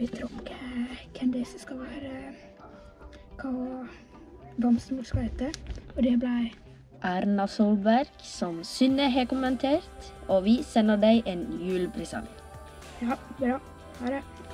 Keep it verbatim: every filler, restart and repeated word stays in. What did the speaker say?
vite dere hvem det som skal være, hva bamsen vår skal hete. Og det ble Erna Solberg, som Synne har kommentert, og vi sender deg en julepresang. Ja, bra. Ha det.